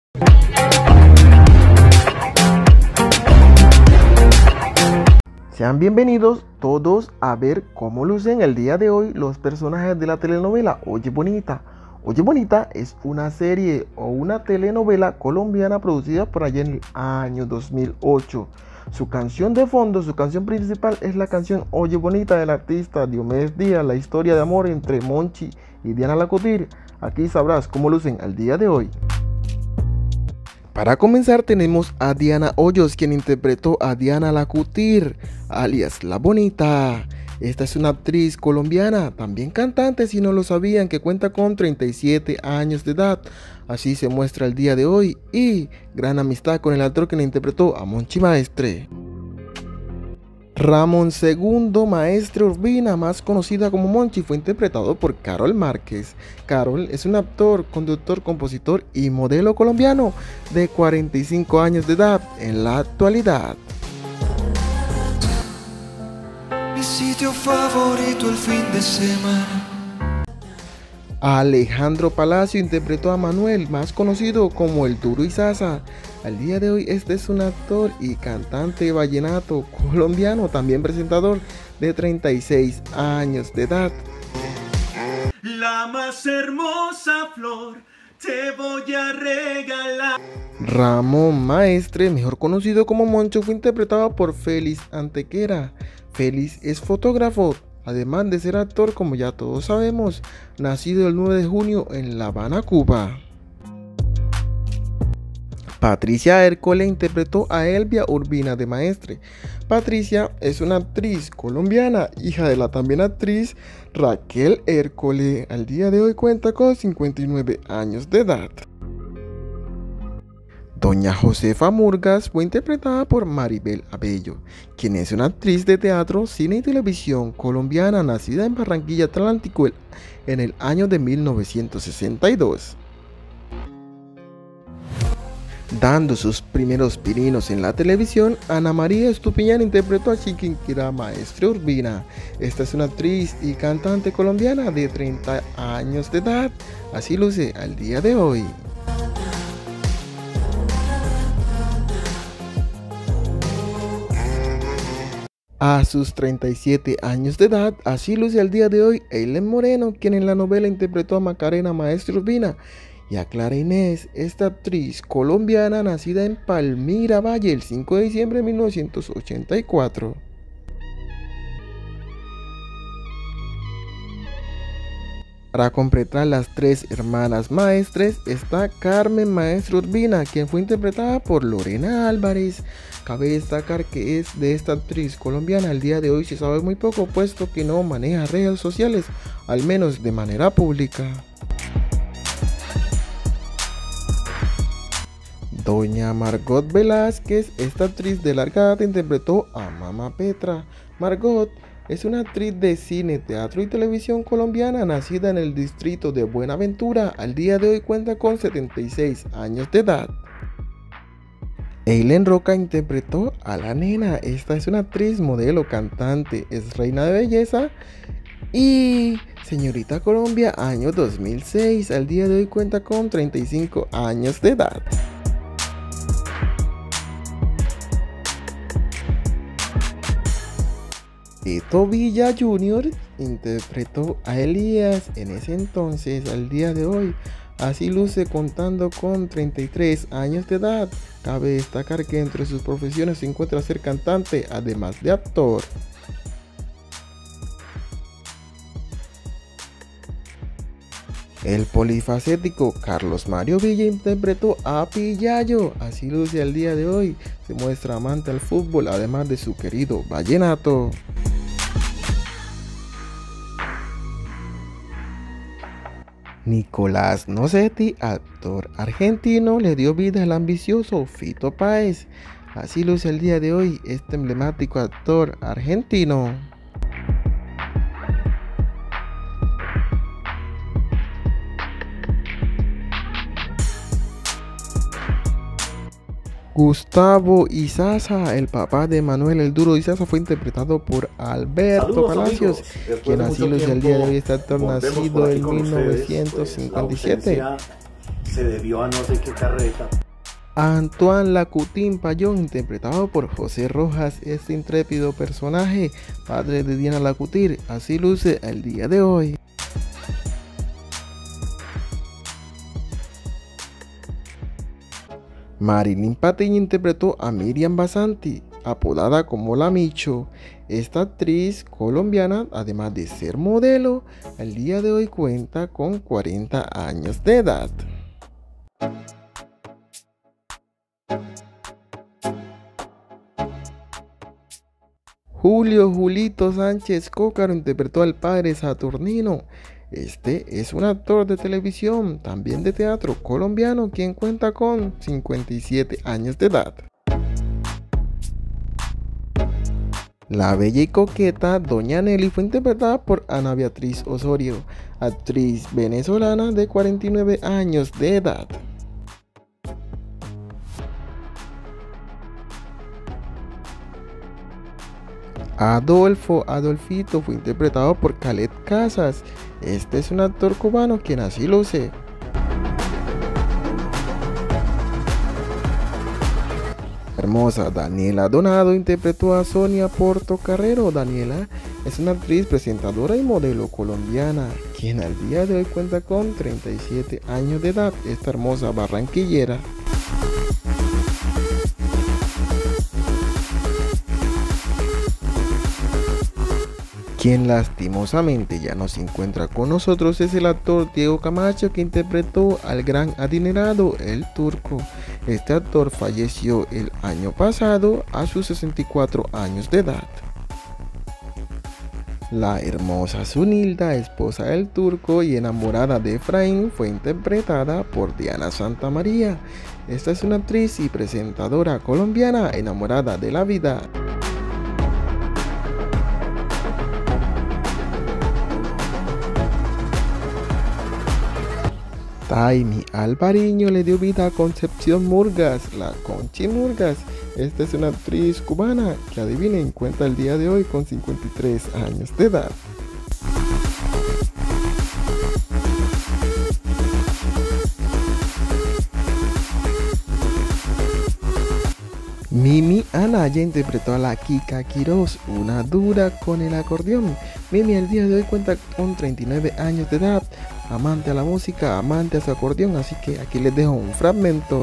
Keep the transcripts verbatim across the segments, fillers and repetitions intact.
Sean bienvenidos todos a ver cómo lucen el día de hoy los personajes de la telenovela Oye Bonita. Oye Bonita es una serie o una telenovela colombiana producida por allá en el año dos mil ocho. Su canción de fondo, su canción principal es la canción Oye Bonita del artista Diomedes Díaz, la historia de amor entre Monchi y Diana Lacutir. Aquí sabrás cómo lucen el día de hoy. Para comenzar tenemos a Diana Hoyos, quien interpretó a Diana Lacutir, alias La Bonita. Esta es una actriz colombiana, también cantante si no lo sabían, que cuenta con treinta y siete años de edad. Así se muestra el día de hoy y gran amistad con el actor que le interpretó a Monchi Maestre. Ramón segundo Maestre Urbina, más conocida como Monchi, fue interpretado por Carol Márquez. Carol es un actor, conductor, compositor y modelo colombiano de cuarenta y cinco años de edad en la actualidad. Mi sitio favorito el fin de semana. Alejandro Palacio interpretó a Manuel, más conocido como el Duro Izaza. Al día de hoy este es un actor y cantante vallenato colombiano, también presentador de treinta y seis años de edad. La más hermosa flor te voy a regalar. Ramón Maestre, mejor conocido como Moncho, fue interpretado por Félix Antequera. Félix es fotógrafo, además de ser actor, como ya todos sabemos, nacido el nueve de junio en La Habana, Cuba. Patricia Ércole interpretó a Elvia Urbina de Maestre. Patricia es una actriz colombiana, hija de la también actriz Raquel Ércole. Al día de hoy cuenta con cincuenta y nueve años de edad. Doña Josefa Murgas fue interpretada por Maribel Abello, quien es una actriz de teatro, cine y televisión colombiana, nacida en Barranquilla, Atlántico, en el año de mil novecientos sesenta y dos. Dando sus primeros pininos en la televisión, Ana María Estupiñán interpretó a Chiquinquirá Maestre Urbina. Esta es una actriz y cantante colombiana de treinta años de edad. Así luce al día de hoy. A sus treinta y siete años de edad, así luce al día de hoy Eileen Moreno, quien en la novela interpretó a Macarena Maestre Urbina, y a Clara Inés, esta actriz colombiana nacida en Palmira Valle el cinco de diciembre de mil novecientos ochenta y cuatro. Para completar las tres hermanas maestres está Carmen Maestre Urbina, quien fue interpretada por Lorena Álvarez. Cabe destacar que es de esta actriz colombiana al día de hoy se sabe muy poco, puesto que no maneja redes sociales, al menos de manera pública. Doña Margot Velázquez, esta actriz de larga data, interpretó a Mama Petra. Margot es una actriz de cine, teatro y televisión colombiana, nacida en el distrito de Buenaventura. Al día de hoy cuenta con setenta y seis años de edad. Eileen Roca interpretó a la nena. Esta es una actriz, modelo, cantante, es reina de belleza y señorita Colombia año dos mil seis. Al día de hoy cuenta con treinta y cinco años de edad. Eto Villa junior interpretó a Elías en ese entonces. Al día de hoy así luce contando con treinta y tres años de edad. Cabe destacar que entre sus profesiones se encuentra ser cantante, además de actor. El polifacético Carlos Mario Villa interpretó a Pillayo. Así luce al día de hoy. Se muestra amante al fútbol, además de su querido vallenato. Nicolás Nocetti, actor argentino, le dio vida al ambicioso Fito Páez. Así luce el día de hoy este emblemático actor argentino. Gustavo Izaza, el papá de Manuel el Duro Izaza, fue interpretado por Alberto Saludos, Palacios, quien así luce el día de hoy. Este actor nacido en mil novecientos cincuenta y siete. se debió a no sé qué carreta. Antoine Lacutín Payón, interpretado por José Rojas, este intrépido personaje, padre de Diana Lacutir, así luce el día de hoy. Marilyn Patiño interpretó a Miriam Basanti, apodada como La Micho. Esta actriz colombiana, además de ser modelo, al día de hoy cuenta con cuarenta años de edad. Julio Julito Sánchez Cócaro interpretó al padre Saturnino. Este es un actor de televisión, también de teatro colombiano, quien cuenta con cincuenta y siete años de edad. La bella y coqueta Doña Nelly fue interpretada por Ana Beatriz Osorio, actriz venezolana de cuarenta y nueve años de edad. Adolfo Adolfito fue interpretado por Khaled Casas. Este es un actor cubano quien así luce. Hermosa Daniela Donado interpretó a Sonia Portocarrero. Daniela es una actriz, presentadora y modelo colombiana, quien al día de hoy cuenta con treinta y siete años de edad. Esta hermosa barranquillera. Quien lastimosamente ya no se encuentra con nosotros es el actor Diego Camacho, que interpretó al gran adinerado El Turco. Este actor falleció el año pasado a sus sesenta y cuatro años de edad. La hermosa Zunilda, esposa del Turco y enamorada de Efraín, fue interpretada por Diana Santamaría. Esta es una actriz y presentadora colombiana enamorada de la vida. Taimi Alvariño le dio vida a Concepción Murgas, la Conchi Murgas. Esta es una actriz cubana que, adivinen, cuenta el día de hoy con cincuenta y tres años de edad. Mimi Anaya interpretó a la Kika Quiroz, una dura con el acordeón. Mimi al día de hoy cuenta con treinta y nueve años de edad, amante a la música, amante a su acordeón, así que aquí les dejo un fragmento.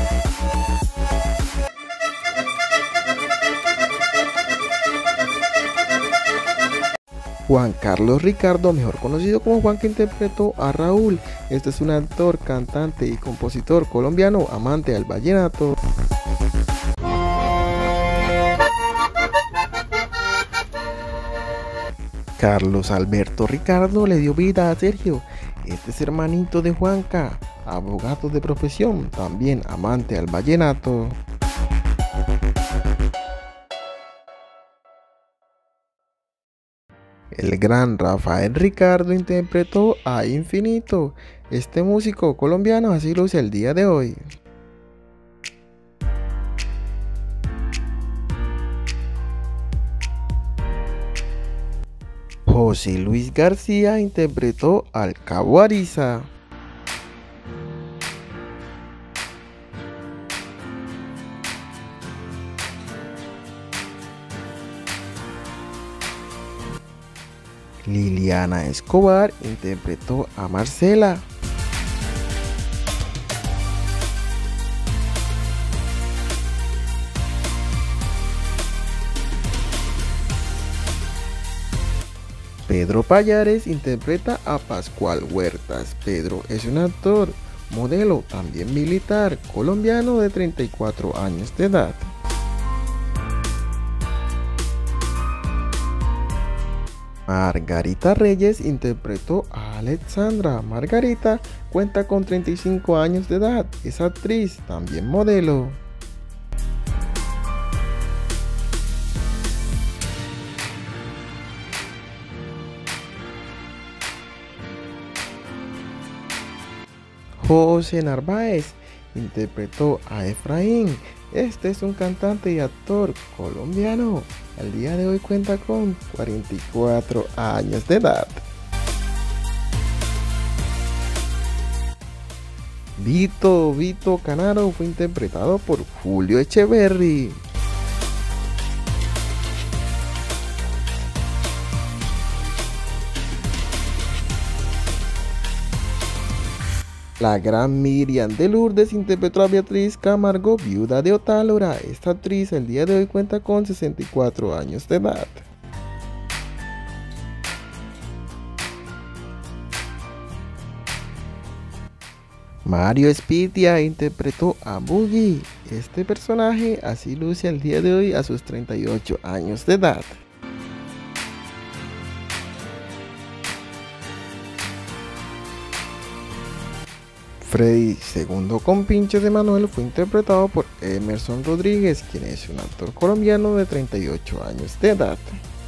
Juan Carlos Ricardo, mejor conocido como Juan, que interpretó a Raúl. Este es un actor, cantante y compositor colombiano, amante al vallenato. Carlos Alberto Ricardo le dio vida a Sergio. Este es hermanito de Juanca, abogado de profesión, también amante al vallenato. El gran Rafael Ricardo interpretó a Infinito. Este músico colombiano así luce el día de hoy. José Luis García interpretó al Cabo Ariza. Liliana Escobar interpretó a Marcela. Pedro Payares interpreta a Pascual Huertas. Pedro es un actor, modelo, también militar, colombiano de treinta y cuatro años de edad. Margarita Reyes interpretó a Alexandra. Margarita cuenta con treinta y cinco años de edad, es actriz, también modelo. José Narváez interpretó a Efraín. Este es un cantante y actor colombiano. Al día de hoy cuenta con cuarenta y cuatro años de edad. Vito, Vito Canaro fue interpretado por Julio Echeverry. La gran Miriam de Lourdes interpretó a Beatriz Camargo, viuda de Otálora. Esta actriz el día de hoy cuenta con sesenta y cuatro años de edad. Mario Spitia interpretó a Boogie. Este personaje así luce el día de hoy a sus treinta y ocho años de edad. Freddy, segundo compinche de Manuel, fue interpretado por Emerson Rodríguez, quien es un actor colombiano de treinta y ocho años de edad.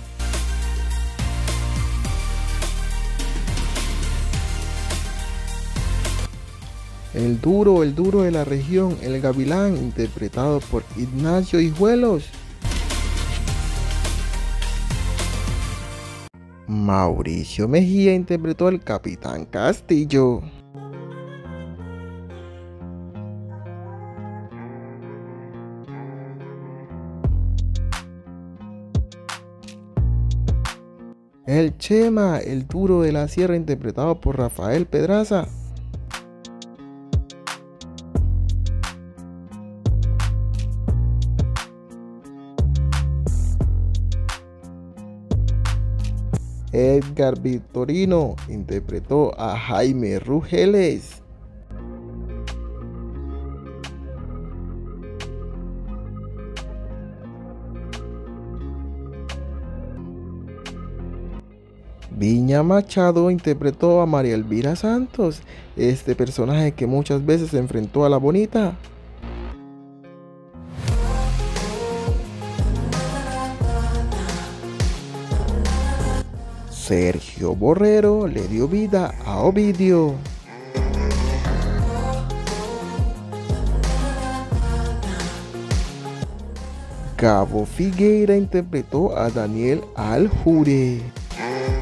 El duro, el duro de la región, el gavilán, interpretado por Ignacio Hijuelos. Mauricio Mejía interpretó al Capitán Castillo. El Chema, el duro de la sierra, interpretado por Rafael Pedraza. Edgar Victorino interpretó a Jaime Rugeles. Viña Machado interpretó a María Elvira Santos, este personaje que muchas veces se enfrentó a la Bonita. Sergio Borrero le dio vida a Ovidio. Gabo Figueira interpretó a Daniel Aljure.